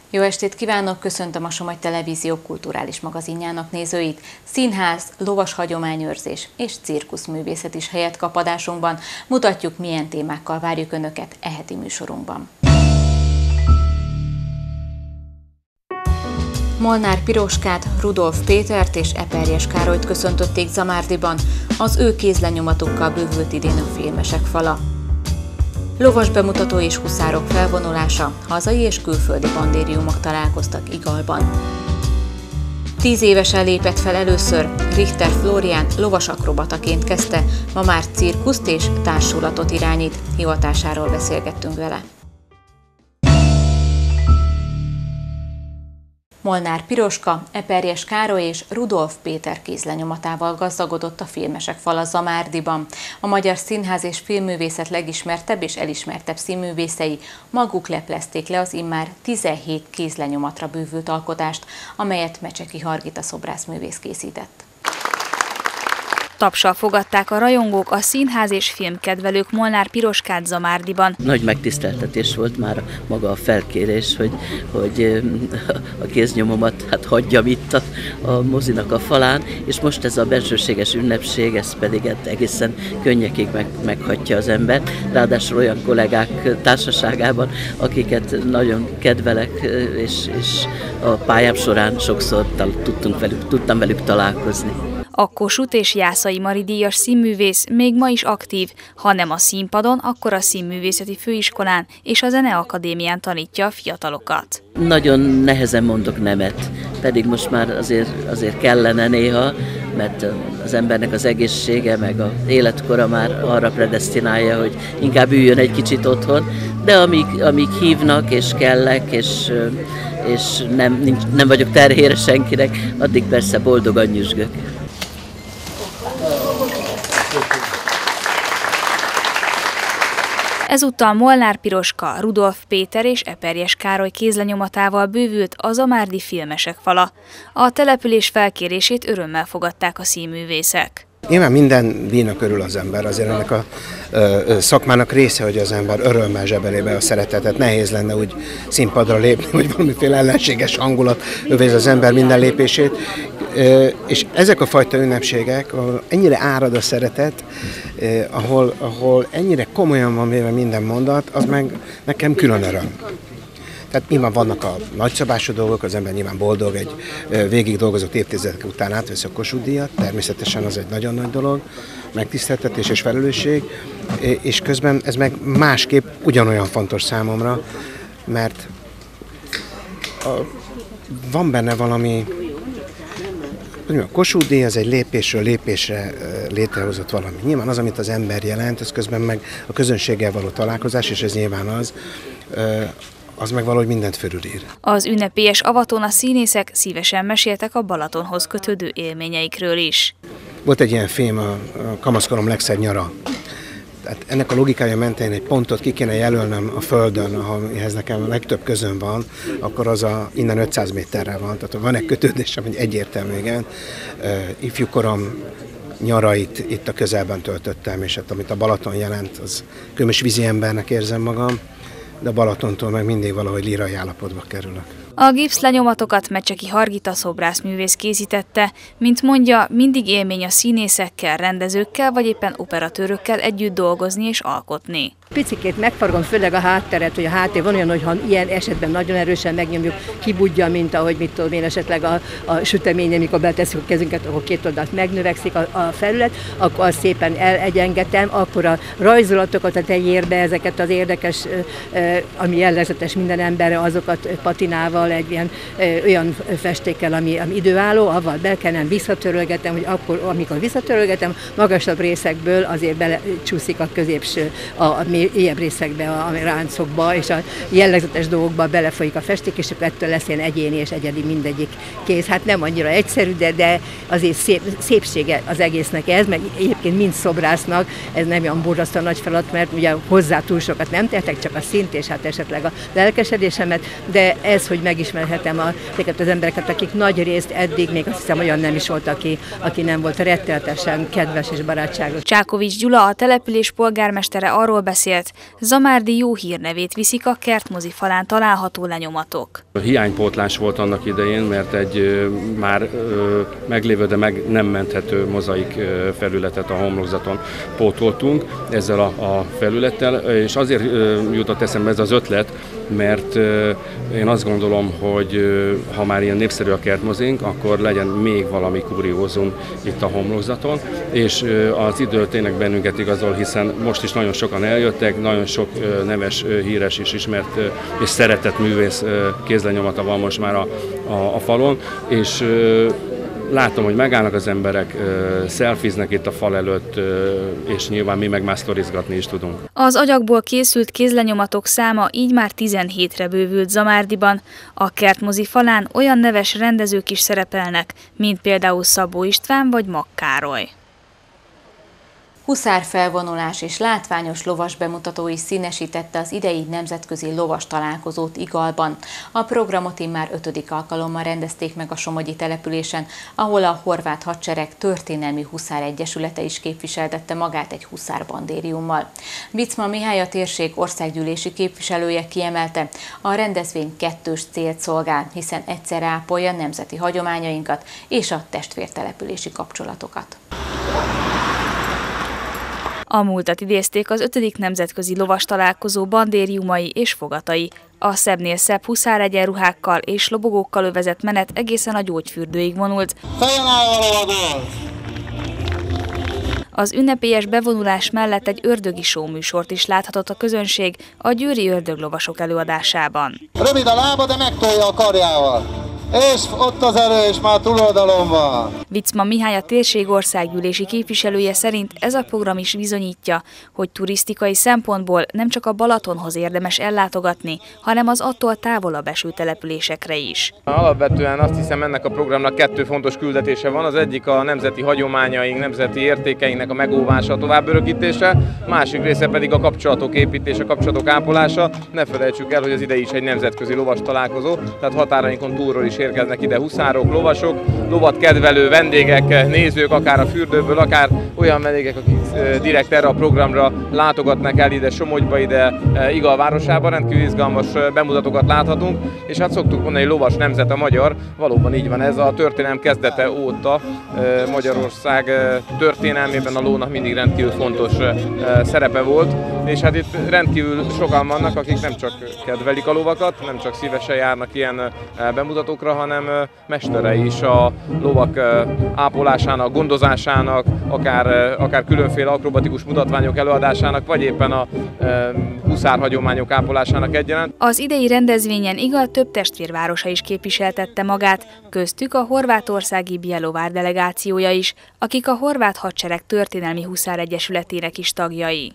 Jó estét kívánok, köszöntöm a Somogy Televízió kulturális magazinjának nézőit. Színház, lovas hagyományőrzés és cirkuszművészet is helyet kap adásunkban. Mutatjuk, milyen témákkal várjuk Önöket e heti műsorunkban. Molnár Piroskát, Rudolf Pétert és Eperjes Károlyt köszöntötték Zamárdiban, az ő kézlenyomatukkal bővült idén a Filmesek fala. Lovas bemutató és huszárok felvonulása, hazai és külföldi bandériumok találkoztak Igalban. 10 évesen lépett fel először, Richter Flórián lovas akrobataként kezdte, ma már cirkuszt és társulatot irányít, hivatásáról beszélgettünk vele. Molnár Piroska, Eperjes Károly és Rudolf Péter kézlenyomatával gazdagodott a Filmesek fala Zamárdiban. A magyar színház és filmművészet legismertebb és elismertebb színművészei maguk leplezték le az immár 17 kézlenyomatra bővült alkotást, amelyet Mecseki Hargita szobrászművész készített. Tapssal fogadták a rajongók, a színház és filmkedvelők Molnár Piroskát Zamárdiban. Nagy megtiszteltetés volt már maga a felkérés, hogy a kéznyomomat hagyjam itt a mozinak a falán, és most ez a bensőséges ünnepség, ez pedig egészen könnyekig meghagyja az ember. Ráadásul olyan kollégák társaságában, akiket nagyon kedvelek, és a pályám során sokszor tudtam velük találkozni. A Kossuth és Jászai Mari díjas színművész még ma is aktív, ha nem a színpadon, akkor a Színművészeti Főiskolán és a Zeneakadémián tanítja a fiatalokat. Nagyon nehezen mondok nemet, pedig most már azért kellene néha, mert az embernek az egészsége, meg az életkora már arra predesztinálja, hogy inkább üljön egy kicsit otthon, de amíg hívnak és kellek, és nem vagyok terhére senkinek, addig persze boldogan nyüzsgök. Ezúttal Molnár Piroska, Rudolf Péter és Eperjes Károly kézlenyomatával bővült a zamárdi Filmesek fala. A település felkérését örömmel fogadták a színművészek. Nyilván minden díjnak örül az ember, azért ennek a szakmának része, hogy az ember örömmel zsebeli be a szeretetet. Nehéz lenne úgy színpadra lépni, hogy valamiféle ellenséges hangulat övéz az ember minden lépését. És ezek a fajta ünnepségek, ahol ennyire árad a szeretet, ahol ennyire komolyan van véve minden mondat, az meg nekem külön öröm. Tehát nyilván vannak a nagyszabású dolgok, az ember nyilván boldog, egy végig dolgozott évtizedek után átveszi a Kossuth-díjat, természetesen az egy nagyon nagy dolog, megtiszteltetés és felelősség, és közben ez meg másképp ugyanolyan fontos számomra, mert van benne valami. A Kossuth-díj az egy lépésről lépésre létrehozott valami. Nyilván az, amit az ember jelent, az közben meg a közönséggel való találkozás, és ez nyilván az meg valahogy mindent fölülír. Az ünnepélyes avatón a színészek szívesen meséltek a Balatonhoz kötődő élményeikről is. Volt egy ilyen film, a kamaszkorom legszebb nyara. Tehát ennek a logikája mentén egy pontot ki kéne jelölnem a Földön, amihez nekem a legtöbb közön van, akkor az innen 500 méterre van. Tehát van egy kötődés, ami egyértelmű, igen. Ifjúkorom nyarait itt a közelben töltöttem, és hát amit a Balaton jelent, az különös vízi embernek érzem magam, de a Balatontól meg mindig valahogy lírai állapotba kerülök. A gipszlenyomatokat Mecseki Hargita szobrászművész készítette, mint mondja, mindig élmény a színészekkel, rendezőkkel vagy éppen operatőrökkel együtt dolgozni és alkotni. Picikét megfaragom főleg a hátteret, hogy a háttér van olyan, hogy ha ilyen esetben nagyon erősen megnyomjuk, kibudja, mint ahogy mit tudom én, esetleg a süteménye, amikor betesszük a kezünket, akkor két oldalt megnövekszik a felület, akkor azt szépen elegyengetem, akkor a rajzolatokat a tejérbe, ezeket az érdekes, ami jellegzetes minden emberre, azokat patinával, egy ilyen olyan festékkel, ami időálló, avval belkenem, visszatörölgetem, hogy akkor, amikor visszatörölgetem, magasabb részekből azért belecsúszik a középső, a mélyebb részekbe, a ráncokba, és a jellegzetes dolgokba belefolyik a festék, és akkor ettől lesz ilyen egyéni és egyedi mindegyik kéz. Hát nem annyira egyszerű, de azért szépsége az egésznek ez, meg egyébként mind szobrásznak, ez nem olyan borzasztóan nagy feladat, mert ugye hozzá túl sokat nem tehetek, csak a szint és hát esetleg a lelkesedésemet, de ez, hogy megismerhetem ezeket az embereket, akik nagy részt eddig még azt hiszem olyan nem is volt, aki nem volt rettenetesen kedves és barátságos. Csákovics Gyula, a település polgármestere arról beszélt, Zamárdi jó hírnevét viszik a kertmozi falán található lenyomatok. Hiánypótlás volt annak idején, mert egy már meglévő, de meg nem menthető mozaik felületet a homlokzaton pótoltunk ezzel a felülettel, és azért jutott eszembe ez az ötlet, mert én azt gondolom, hogy ha már ilyen népszerű a kertmozink, akkor legyen még valami kuriózum itt a homlokzaton, és az idő tényleg bennünket igazol, hiszen most is nagyon sokan eljöttek, nagyon sok neves, híres és ismert és szeretett művész kézlenyomata van most már a falon, és látom, hogy megállnak az emberek, szelfiznek itt a fal előtt, és nyilván mi meg már sztorizgatni is tudunk. Az agyagból készült kézlenyomatok száma így már 17-re bővült Zamárdiban. A kertmozi falán olyan neves rendezők is szerepelnek, mint például Szabó István vagy Makk Károly. Huszárfelvonulás és látványos lovas bemutató is színesítette az idei nemzetközi lovas találkozót Igalban. A programot immár 5. alkalommal rendezték meg a somogyi településen, ahol a horvát hadsereg történelmi huszáregyesülete is képviseltette magát egy huszárbandériummal. Bicma Mihály, a térség országgyűlési képviselője kiemelte, a rendezvény kettős célt szolgál, hiszen egyszerre ápolja nemzeti hagyományainkat és a testvértelepülési kapcsolatokat. A múltat idézték az 5. nemzetközi lovas találkozó bandériumai és fogatai. A szebbnél szebb huszáregyenruhákkal és lobogókkal övezett menet egészen a gyógyfürdőig vonult. Az ünnepélyes bevonulás mellett egy ördögi show-műsort is láthatott a közönség a győri ördöglovasok előadásában. Rövid a lába, de megtolja a karjával. És ott az erő, és már túloldalon van. Bicma Mihály, a térség országgyűlési képviselője szerint ez a program is bizonyítja, hogy turisztikai szempontból nem csak a Balatonhoz érdemes ellátogatni, hanem az attól távolabb eső településekre is. Alapvetően azt hiszem, ennek a programnak 2 fontos küldetése van. Az egyik a nemzeti hagyományaink, nemzeti értékeinknek a megóvása, a továbbörökítése, másik része pedig a kapcsolatok építése, a kapcsolatok ápolása. Ne felejtsük el, hogy az idei is egy nemzetközi lovas találkozó, tehát határainkon túlról is érkeznek ide huszárok, lovasok, lovat kedvelő vendégek, nézők, akár a fürdőből, akár olyan vendégek, akik direkt erre a programra látogatnak el ide Somogyba, ide Igal városába, rendkívül izgalmas bemutatókat láthatunk, és hát szoktuk mondani, hogy lovas nemzet a magyar, valóban így van, ez a történelem kezdete óta Magyarország történelmében a lónak mindig rendkívül fontos szerepe volt, és hát itt rendkívül sokan vannak, akik nem csak kedvelik a lovakat, nem csak szívesen járnak ilyen bemutatókra, hanem mesterei is a lovak ápolásának, gondozásának, akár különféle akrobatikus mutatványok előadásának, vagy éppen a huszárhagyományok ápolásának egyaránt. Az idei rendezvényen Igal több testvérvárosa is képviseltette magát, köztük a horvátországi Bjelovar delegációja is, akik a horvát hadsereg történelmi huszáregyesületének is tagjai.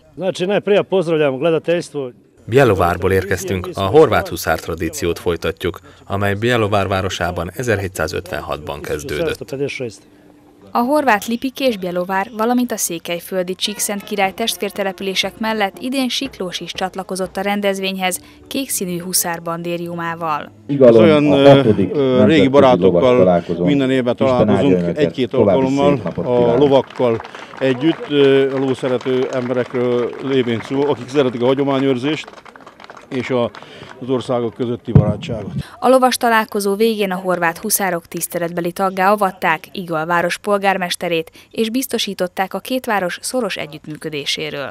Bjelovárból érkeztünk, a horvát huszár tradíciót folytatjuk, amely Bjelovar városában 1756-ban kezdődött. A horvát Lipik és Bjelovar, valamint a székelyföldi Csíkszentkirály testvértelepülések mellett idén Siklós is csatlakozott a rendezvényhez kékszínű huszárbandériumával. Az olyan régi barátokkal minden évben találkozunk 1-2 alkalommal a lovakkal együtt, a lószerető emberekről lévén szó, akik szeretik a hagyományőrzést és az országok közötti barátságot. A lovas találkozó végén a horvát huszárok tiszteletbeli taggá avatták Igal város polgármesterét, és biztosították a két város szoros együttműködéséről.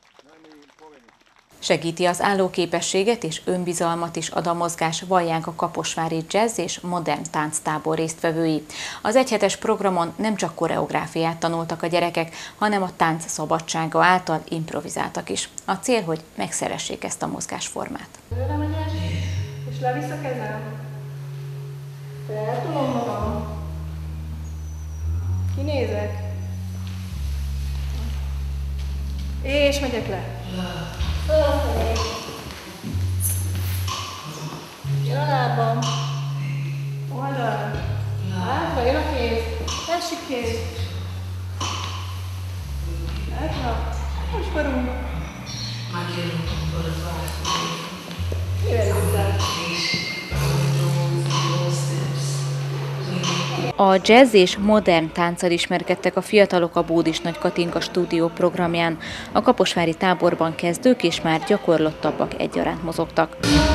Segíti az állóképességet és önbizalmat is ad a mozgás, vallják a kaposvári jazz és modern tánctábor résztvevői. Az egyhetes programon nem csak koreográfiát tanultak a gyerekek, hanem a tánc szabadsága által improvizáltak is. A cél, hogy megszeressék ezt a mozgásformát. Előre megyek, és levisz a kezem. Feltolom magam. Kinézek. És megyek le. Fölfelé. Jön a lábam. Oldal. Hátra, jön a kéz. Másik kéz. Hátra. Most barunk. Mire vissza? A jazz és modern tánccal ismerkedtek a fiatalok a Bódis Nagy Katinka stúdió programján. A kaposvári táborban kezdők és már gyakorlottabbak egyaránt mozogtak.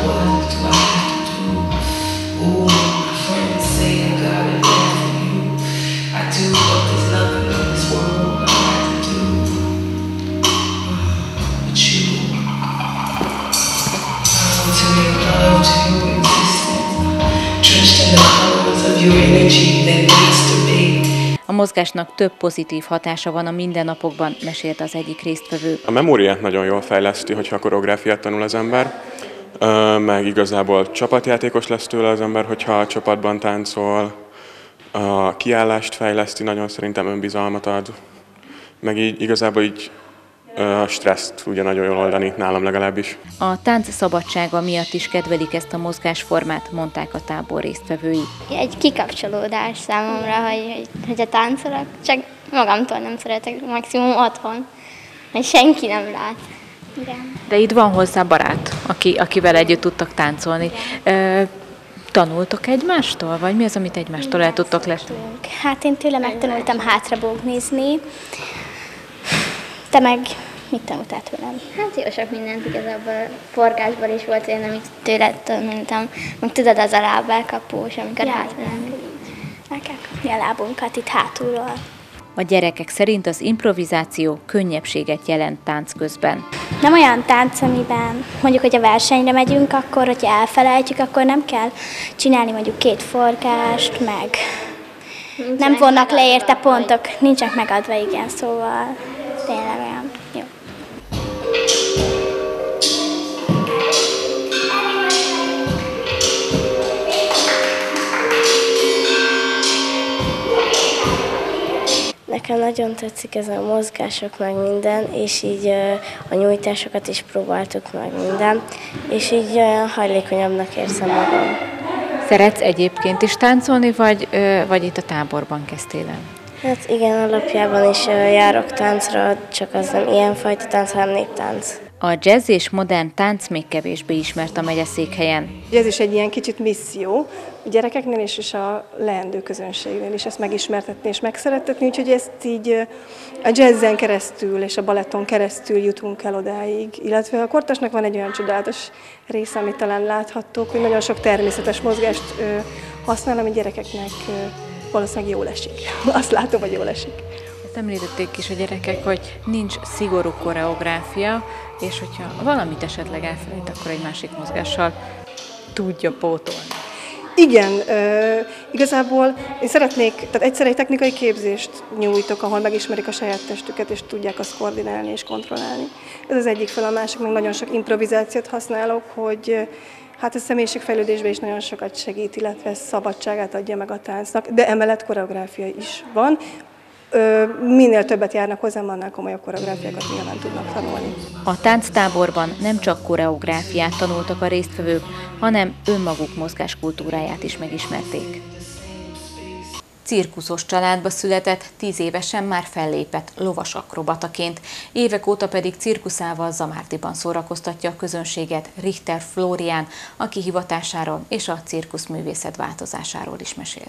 A mozgásnak több pozitív hatása van a mindennapokban, mesélt az egyik résztvevő. A memóriát nagyon jól fejleszti, hogyha koreográfiát tanul az ember, meg igazából csapatjátékos lesz tőle az ember, hogyha csapatban táncol, a kiállást fejleszti, nagyon szerintem önbizalmat ad, meg így igazából így a stresszt ugye nagyon jól oldani, nálam legalábbis. A tánc szabadsága miatt is kedvelik ezt a mozgásformát, mondták a tábor résztvevői. Egy kikapcsolódás számomra, hogy a táncolok, csak magamtól nem szeretek, maximum otthon, hogy senki nem lát. De itt van hozzá barát, akivel együtt tudtak táncolni. Tanultok egymástól, vagy mi az, amit egymástól el tudtok lesni? Hát én tőle megtanultam hátrabógnizni. Te meg mit tanultál tőlem? Hát jó sok mindent igazából. Forgásból is volt olyan, amit tőle tanultam. Meg tudod, az a lábelkapós, amikor hátra el kell kapni a lábunkat itt hátulról. A gyerekek szerint az improvizáció könnyebbséget jelent tánc közben. Nem olyan tánc, amiben mondjuk, hogy a versenyre megyünk, akkor, hogyha elfelejtjük, akkor nem kell csinálni mondjuk 2 forgást, meg nem vonnak le érte pontok, nincsenek megadva, igen, szóval tényleg olyan jó. Nekem nagyon tetszik ez a mozgások meg minden, és így a nyújtásokat is próbáltuk meg minden, és így hajlékonyabbnak érzem magam. Szeretsz egyébként is táncolni, vagy itt a táborban kezdtél el? Hát igen, alapjában is járok táncra, csak az nem ilyenfajta tánc, hanem néptánc. A jazz és modern tánc még kevésbé ismert a megyeszékhelyen. Ez is egy ilyen kicsit misszió, a gyerekeknél és a leendő közönségnél is ezt megismertetni és megszerettetni, úgyhogy ezt így a jazzen keresztül és a baletton keresztül jutunk el odáig. Illetve a kortársnak van egy olyan csodálatos része, amit talán láthattok, hogy nagyon sok természetes mozgást használ, ami gyerekeknek valószínűleg jól esik. Azt látom, hogy jól esik. Ezt említették is a gyerekek, hogy nincs szigorú koreográfia, és hogyha valamit esetleg elfelejt, akkor egy másik mozgással tudja pótolni. Igen, igazából én szeretnék, tehát egyszer egy technikai képzést nyújtok, ahol megismerik a saját testüket, és tudják azt koordinálni és kontrollálni. Ez az egyik fel, a másik, meg nagyon sok improvizációt használok, hogy hát a személyiségfejlődésben is nagyon sokat segít, illetve szabadságát adja meg a táncnak, de emellett koreográfia is van. Minél többet járnak hozzám, annál komolyabb koreográfiákat nyilván tudnak tanulni. A tánctáborban nem csak koreográfiát tanultak a résztvevők, hanem önmaguk mozgáskultúráját is megismerték. Cirkuszos családba született, 10 évesen már fellépett lovasakrobataként, évek óta pedig cirkuszával Zamárdiban szórakoztatja a közönséget Richter Flórián, aki hivatásáról és a cirkuszművészet változásáról is mesélt.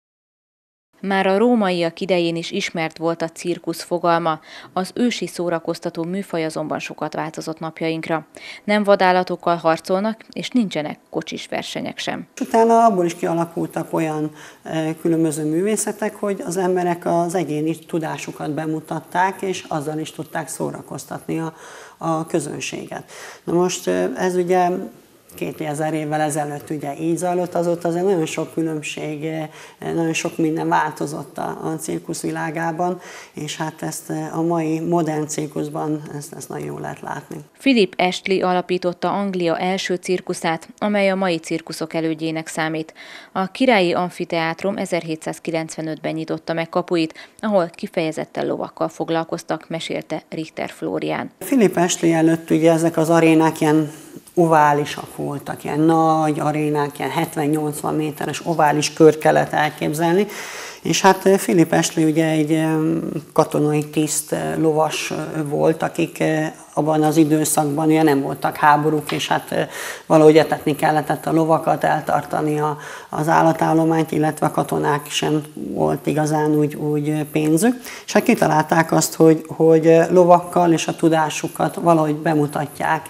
Már a rómaiak idején is ismert volt a cirkusz fogalma, az ősi szórakoztató műfaj azonban sokat változott napjainkra. Nem vadállatokkal harcolnak, és nincsenek kocsis versenyek sem. Utána abból is kialakultak olyan különböző művészetek, hogy az emberek az egyéni tudásukat bemutatták, és azzal is tudták szórakoztatni a közönséget. Na most ez ugye 2000 évvel ezelőtt ugye így zajlott, azóta azért nagyon sok különbség, nagyon sok minden változott a cirkusz világában, és hát ezt a mai modern cirkuszban ezt nagyon jól lehet látni. Philip Astley alapította Anglia első cirkuszát, amely a mai cirkuszok elődjének számít. A Királyi Amfiteátrum 1795-ben nyitotta meg kapuit, ahol kifejezetten lovakkal foglalkoztak, mesélte Richter Flórián. Philip Astley előtt ugye ezek az arénák ilyen oválisak voltak, ilyen nagy arénák, ilyen 70-80 méteres ovális kört kellett elképzelni, és hát Philipp Astley ugye egy katonai tiszt lovas volt, akik abban az időszakban ugye nem voltak háborúk, és hát valahogy etetni kellett a lovakat, eltartani az állatállományt, illetve a katonák sem volt igazán úgy pénzük. És hát kitalálták azt, hogy lovakkal és a tudásukat valahogy bemutatják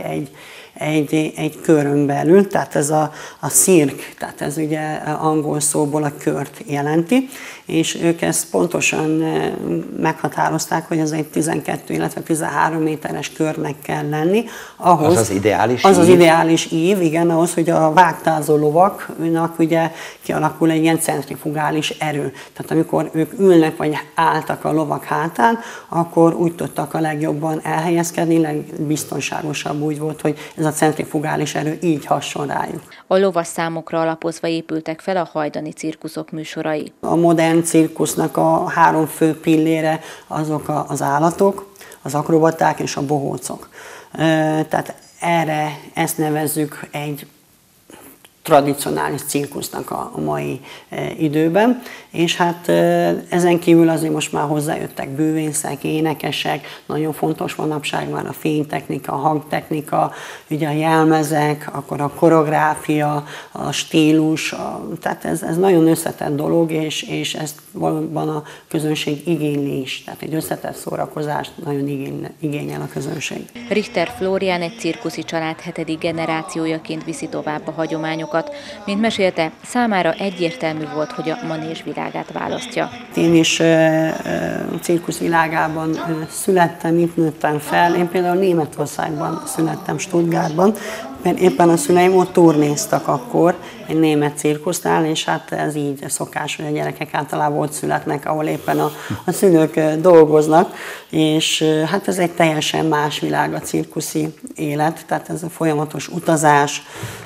egy körön belül, tehát ez a cirk, tehát ez ugye angol szóból a kört jelenti, és ők ezt pontosan meghatározták, hogy ez egy 12, illetve 13 méteres körnek kell lenni. Ahhoz, az az ideális az ideális ív, igen, ahhoz, hogy a vágtázó lovaknak ugye kialakul egy ilyen centrifugális erő. Tehát amikor ők ülnek vagy álltak a lovak hátán, akkor úgy tudtak a legjobban elhelyezkedni, legbiztonságosabb úgy volt, hogy ez a centrifugális erő így hasson rájuk. A lovas számokra alapozva épültek fel a hajdani cirkuszok műsorai. A modern cirkusznak a 3 fő pillére azok az állatok, az akrobaták és a bohócok. Tehát ezt nevezzük egy tradicionális cirkusznak a mai időben, és hát ezen kívül azért most már hozzájöttek bűvészek, énekesek, nagyon fontos manapság már a fénytechnika, a hangtechnika, ugye a jelmezek, akkor a koreográfia, a stílus, tehát ez nagyon összetett dolog, és ezt valóban a közönség igényli is, tehát egy összetett szórakozást nagyon igényel a közönség. Richter Flórián egy cirkuszi család 7. generációjaként viszi tovább a hagyományokat. Mint mesélte, számára egyértelmű volt, hogy a manés világát választja. Én is cirkusz világában születtem, itt nőttem fel. Én például Németországban születtem, Stuttgartban, mert éppen a szüleim ott turnéztak akkor egy német cirkusznál, és hát ez így szokás, hogy a gyerekek általában ott születnek, ahol éppen a szülők dolgoznak, és hát ez egy teljesen más világ a cirkuszi élet, tehát ez a folyamatos utazás,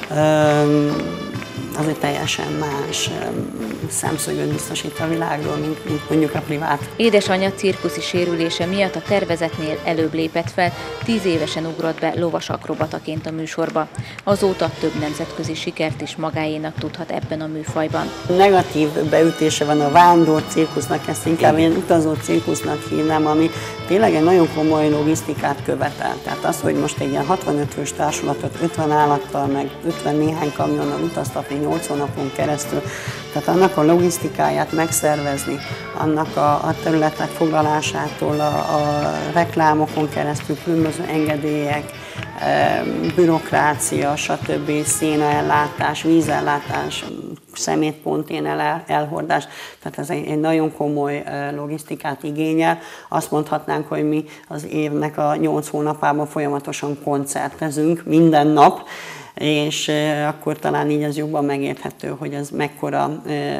az egy teljesen más szemszögöt biztosít a világról, mint mondjuk a privát. Édesanyja cirkuszi sérülése miatt a tervezetnél előbb lépett fel, 10 évesen ugrott be lovas akrobataként a műsorba. Azóta több nemzetközi sikert is magáénak tudhat ebben a műfajban. Negatív beütése van a vándor cirkusznak, ezt inkább én utazó cirkusznak hívnám, ami tényleg egy nagyon komoly logisztikát követel. Tehát az, hogy most egy ilyen 65 fős társulatot 50 állattal, meg 50 néhány kamionnal utaztatni 80 napon keresztül, tehát annak a logisztikáját megszervezni, annak a területek foglalásától, a reklámokon keresztül, különböző engedélyek, bürokrácia, stb., szénaellátás, vízellátás, szemétpontén elhordás, tehát ez egy nagyon komoly logisztikát igényel. Azt mondhatnánk, hogy mi az évnek a 8 hónapában folyamatosan koncertezünk minden nap, és akkor talán így az jobban megérthető, hogy ez mekkora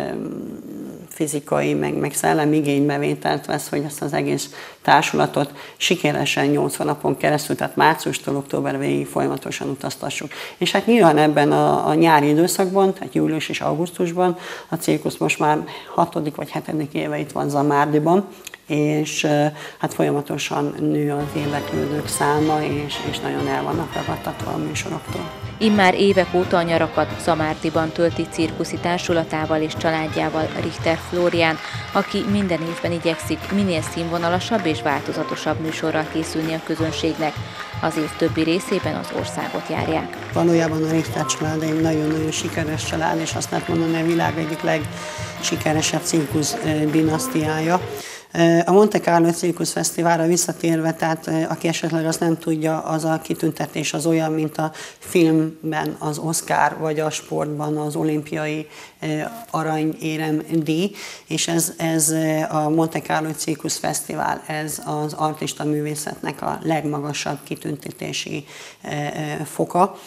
fizikai, meg szellemi igénybevételt vesz, hogy ezt az egész társulatot sikeresen 80 napon keresztül, tehát márciustól október végig folyamatosan utaztassuk. És hát nyilván ebben a nyári időszakban, tehát július és augusztusban a cirkusz most már 6. vagy 7. éve itt van Zamárdiban, és hát folyamatosan nő az érdeklődők száma, és nagyon el vannak ragadtatva a műsoroktól. Immár évek óta a nyarakat Zamárdiban tölti cirkuszi társulatával és családjával Richter Flórián, aki minden évben igyekszik minél színvonalasabb és változatosabb műsorral készülni a közönségnek. Az év többi részében az országot járják. Valójában a Richter család egy nagyon-nagyon sikeres család, és azt lehet mondani, hogy a világ egyik legsikeresebb cirkusz dinasztiája. A Monte Carlo Cirkusz Fesztiválra visszatérve, tehát aki esetleg azt nem tudja, az a kitüntetés az olyan, mint a filmben az Oscar, vagy a sportban az olimpiai aranyérem díj, és ez a Monte Carlo Cirkusz Fesztivál, ez az artista művészetnek a legmagasabb kitüntetési foka.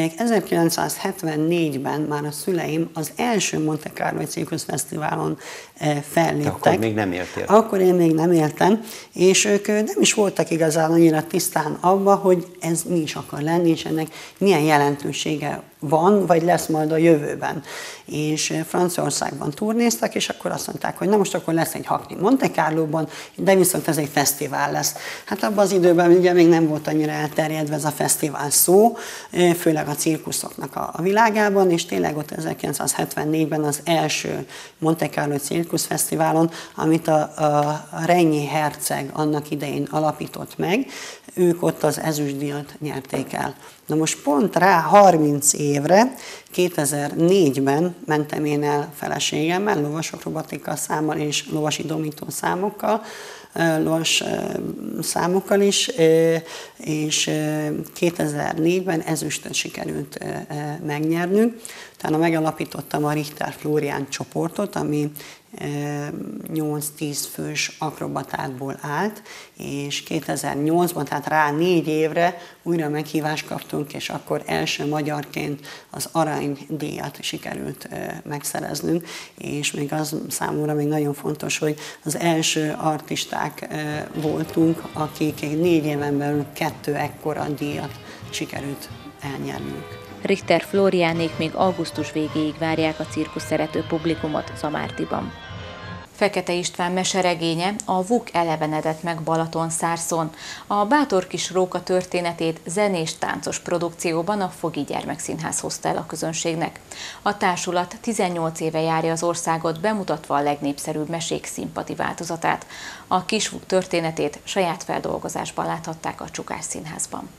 1974-ben már a szüleim az első Monte Carlo Cirkusz Fesztiválon felléptek. Akkor még nem éltél? Akkor én még nem éltem, és ők nem is voltak igazán annyira tisztán abba, hogy ez mi is akar lenni, és ennek milyen jelentősége van, vagy lesz majd a jövőben. És Franciaországban turnéztak, és akkor azt mondták, hogy na most akkor lesz egy Hackney Monte Carlóban, de viszont ez egy fesztivál lesz. Hát abban az időben ugye még nem volt annyira elterjedve ez a fesztivál szó, főleg a cirkuszoknak a világában, és tényleg ott 1974-ben az első Monte Carlo cirkuszfesztiválon, amit a Regnier herceg annak idején alapított meg, ők ott az ezüstdíjat nyerték el. Na most pont rá 30 évre, 2004-ben mentem én el feleségemmel, lovas akrobatika számmal és lovasi domító számokkal, lovas számokkal is, és 2004-ben ezüstöt sikerült megnyernünk. Utána megalapítottam a Richter Florian csoportot, ami 8-10 fős akrobatákból állt, és 2008-ban, tehát rá 4 évre újra meghívást kaptunk, és akkor első magyarként az aranydíjat sikerült megszereznünk, és még az számomra még nagyon fontos, hogy az első artisták voltunk, akik 4 éven belül 2 ekkora díjat sikerült elnyernünk. Richter Floriánék még augusztus végéig várják a cirkusz szerető publikumot Zamárdiban. Fekete István meseregénye, a Vuk elevenedett meg Balatonszárszón. A Bátor kis róka történetét zenés táncos produkcióban a Fogi Gyermekszínház hozta el a közönségnek. A társulat 18 éve járja az országot, bemutatva a legnépszerűbb mesék színpadi változatát. A kis Vuk történetét saját feldolgozásban láthatták a Csukás Színházban.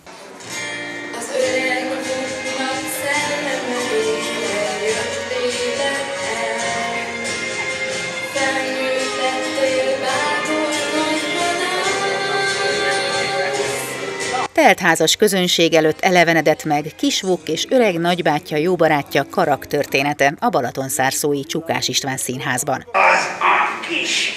Teltházas közönség előtt elevenedett meg Kis Vuk és öreg nagybátyja jó barátja karaktertörténete a balatonszárszói Csukás István Színházban. Az a kis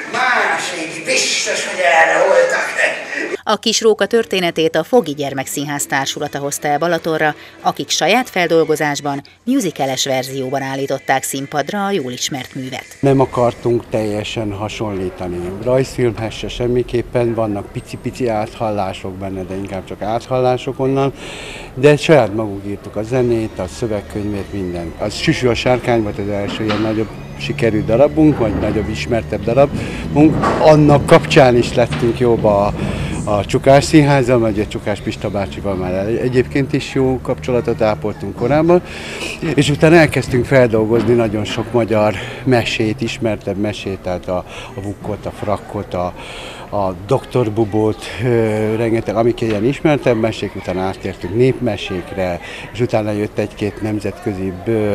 másik biztos, hogy erre voltak. A Kis Róka történetét a Fogi Gyermekszínház társulata hozta el Balatonra, akik saját feldolgozásban, musicales verzióban állították színpadra a jól ismert művet. Nem akartunk teljesen hasonlítani. Rajzfilmhez se semmiképpen, vannak pici-pici áthallások benne, de inkább csak áthallások onnan, de saját maguk írtuk a zenét, a szövegkönyvét, minden. Az Süsű a sárkány volt az első ilyen nagyobb sikerű darabunk, vagy nagyobb ismertebb darabunk. Annak kapcsán is lettünk jóba a Csukás Színházzal, vagy a Csukás Pista bácsival már egyébként is jó kapcsolatot ápoltunk korábban, és utána elkezdtünk feldolgozni nagyon sok magyar mesét, ismertebb mesét, tehát a Vukkot, a Frakkot, a Dr. Bubót, rengeteg, amik ilyen ismertebb mesék, utána átértünk népmesékre, és utána jött egy-két nemzetközi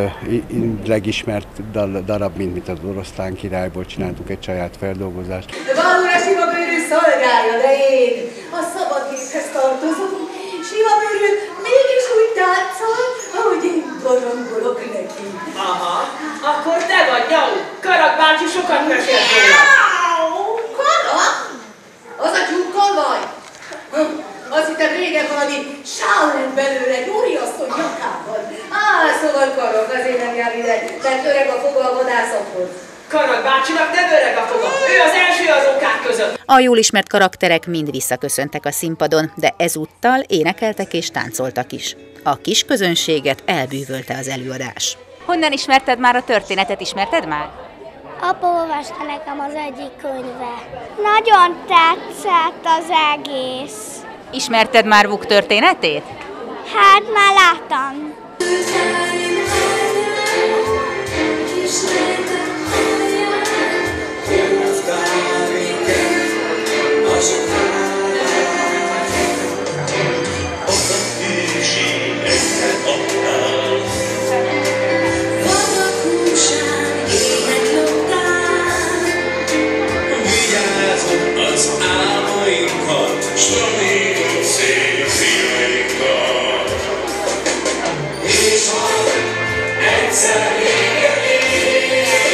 legismert darab, mint az Oroszlán királyból csináltuk egy saját feldolgozást. Valóra sima bőrű szolgálja, de én a szabad géphez tartozom. Sima bőrű mégis úgy táncol, ahogy én barangolok neki. Aha, akkor te vagy, nyau! Karag bácsi sokat mesélt róla. Karag? Az a tyúkkal vagy? Azt hittem régen valami sál lett belőle, egy úriasszony nyakában. Szóval Karag azért nem jár ide, mert öreg a foga a vadászathoz. Karag bácsinak nem öreg a foga, ő az első az okák között. A jól ismert karakterek mind visszaköszöntek a színpadon, de ezúttal énekeltek és táncoltak is. A kis közönséget elbűvölte az előadás. Honnan ismerted már a történetet? Ismerted már? Apa olvasta nekem az egyik könyve. Nagyon tetszett az egész. Ismerted már Vuk történetét? Hát már láttam. És ha egyszer vége ér,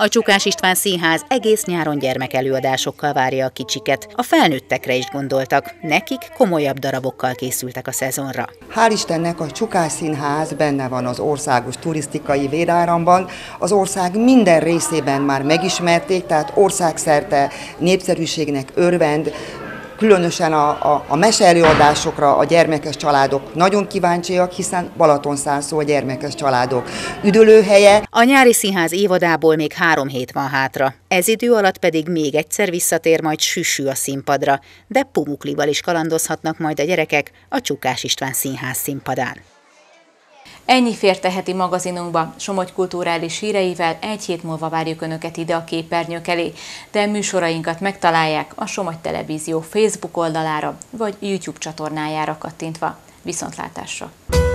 A Csukás István Színház egész nyáron gyermekelőadásokkal várja a kicsiket. A felnőttekre is gondoltak, nekik komolyabb darabokkal készültek a szezonra. Hál' Istennek a Csukás Színház benne van az országos turisztikai véráramban. Az ország minden részében már megismerték, tehát országszerte népszerűségnek örvend. Különösen a meseelőadásokra a gyermekes családok nagyon kíváncsiak, hiszen Balatonszárszó a gyermekes családok üdülőhelye. A nyári színház évadából még 3 hét van hátra. Ez idő alatt pedig még egyszer visszatér majd Süsű a színpadra, de Pumuklival is kalandozhatnak majd a gyerekek a Csukás István Színház színpadán. Ennyi fért a heti magazinunkba. Somogy kulturális híreivel 1 hét múlva várjuk Önöket ide a képernyők elé, de műsorainkat megtalálják a Somogy Televízió Facebook oldalára vagy YouTube csatornájára kattintva. Viszontlátásra!